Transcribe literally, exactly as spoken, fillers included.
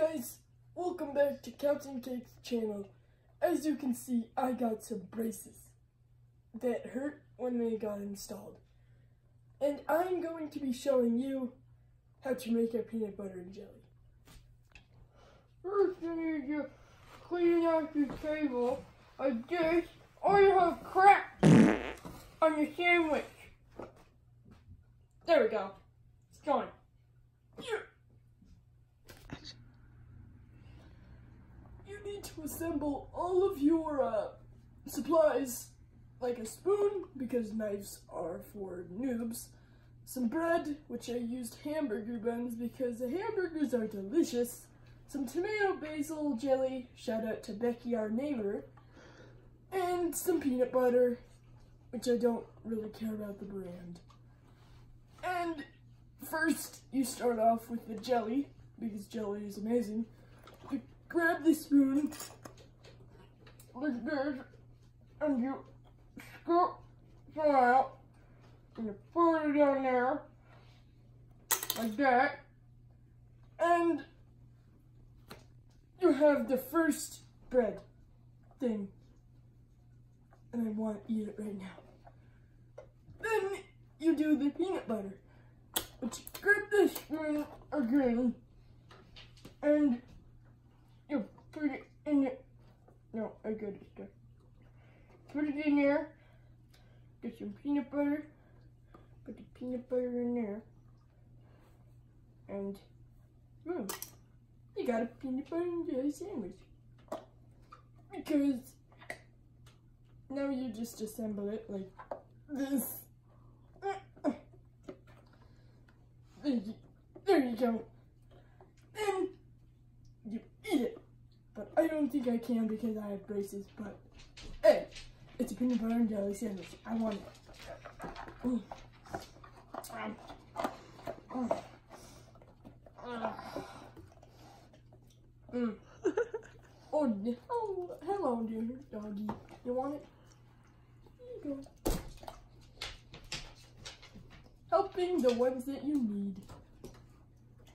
guys, welcome back to Captain Cake's channel. As you can see, I got some braces that hurt when they got installed. And I'm going to be showing you how to make a peanut butter and jelly. First you need to clean out your table like this, or you have cracks on your sandwich. There we go. It's gone. You need to assemble all of your uh, supplies, like a spoon, because knives are for noobs, some bread, which I used hamburger buns because the hamburgers are delicious, some tomato basil jelly, shout out to Becky, our neighbor, and some peanut butter, which I don't really care about the brand. And first, you start off with the jelly, because jelly is amazing. You grab the spoon, like this, and you scoop some out, and you put it down there, like that, and you have the first bread thing, and I want to eat it right now. Then you do the peanut butter, but you grab the spoon again, and you put it in it. No, I got it stuck. Put it in there, get some peanut butter, put the peanut butter in there, and boom, you got a peanut butter and jelly sandwich. Because now you just assemble it like this. There you, there you go. Then you eat it. But I don't think I can because I have braces, but hey, it's a peanut butter and jelly sandwich. I want it. Mm. Um. Mm. Mm. Oh, oh, hello, dear doggy. You want it? Here you go. Helping the ones that you need.